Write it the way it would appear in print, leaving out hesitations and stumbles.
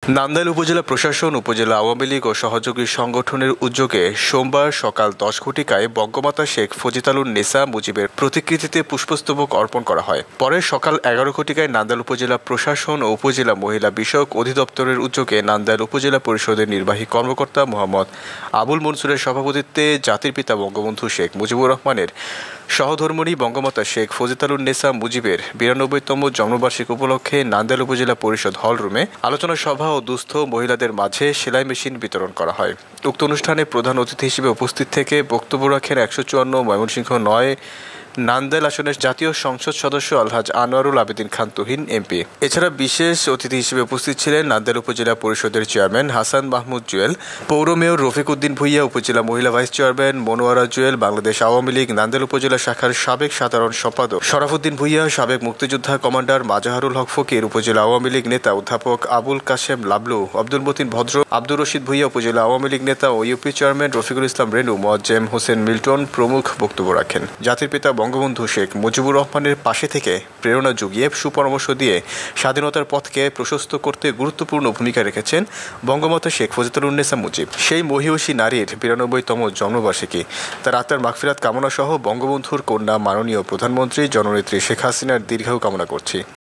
নান্দাইল উপজেলা প্রশাসন, উপজেলা আওয়ামী লীগ ও সহযোগী সংগঠনের উদ্যোগে সোমবার সকাল 10 ঘটিকায় বঙ্গমাতা শেখ ফজিলাতুন নেসা মুজিবের প্রতিকৃতিতে পুষ্পস্তবক অর্পণ করা হয়। পরে সকাল 11 ঘটিকায় নান্দাইল উপজেলা প্রশাসন ও উপজেলা মহিলা বিষয়ক অধিদপ্তরের উদ্যোগে নান্দাইল উপজেলা পরিষদের নির্বাহী কর্মকর্তা মোহাম্মদ আবুল মনসুরের সভাপতিত্বে জাতির পিতা বঙ্গবন্ধু শেখ মুজিবুর রহমানের সহধর্মিণী বঙ্গমাতা শেখ ফজিলাতুন নেসা মুজিবের 92তম জন্মবার্ষিকী উপলক্ষে নান্দাইল উপজেলা পরিষদ হল রুমে আলোচনা সভা ও দুস্থ মহিলাদের মাঝে সেলাই মেশিন বিতরণ করা হয়। উক্ত অনুষ্ঠানে প্রধান অতিথি হিসেবে উপস্থিত থেকে বক্তব্য রাখেন 154 ময়মনসিংহ 9 নান্দাইল আসনের জাতীয় সংসদ সদস্য আলহাজ আনোয়ারুল আবেদিন খান তুহিন এমপি। এছাড়া বিশেষ অতিথি হিসেবে উপস্থিত ছিলেন নান্দাইল উপজেলা পরিষদের চেয়ারম্যান হাসান মাহমুদ জুয়েল, পৌর মেয়র রফিক উদ্দিন ভুইয়া, উপজেলা মহিলা ভাইস চেয়ারম্যান মনোয়ারা জুয়েল, বাংলাদেশ আওয়ামী লীগ নান্দাইল উপজেলা শাখার সাবেক সাধারণ সম্পাদক শরাফুদ্দিন ভুইয়া, সাবেক মুক্তিযোদ্ধা কমান্ডার মাজাহারুল হক ফকির, উপজেলা আওয়ামী লীগ নেতা অধ্যাপক আবুল কাশেম লাবলু, আব্দুল মতিন ভদ্র, আব্দুর রশিদ ভুইয়া, উপজেলা আওয়ামী লীগ নেতা ও ইউপি চেয়ারম্যান রফিকুল ইসলাম রেনু, মোয়াজ্জেম হোসেন মিল্টন প্রমুখ বক্তব্য রাখেন। জাতির পিতা বঙ্গবন্ধু শেখ মুজিবুর রহমানের পাশে থেকে প্রেরণা জুগিয়ে সুপরামর্শ দিয়ে স্বাধীনতার পথকে প্রশস্ত করতে গুরুত্বপূর্ণ ভূমিকা রেখেছেন বঙ্গমাতা শেখ ফজিলাতুন নেসা মুজিব। সেই মহিয়সী নারীর 92তম জন্মবার্ষিকী, তার আত্মার মাগফিরাত কামনা সহ বঙ্গবন্ধুর কন্যা মাননীয় প্রধানমন্ত্রী জননেত্রী শেখ হাসিনার দীর্ঘায়ু কামনা করছি।